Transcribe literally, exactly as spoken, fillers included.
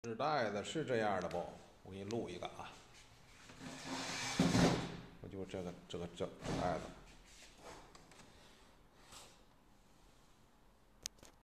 纸袋子是这样的不？我给你录一个啊，我就这个这个这这袋子。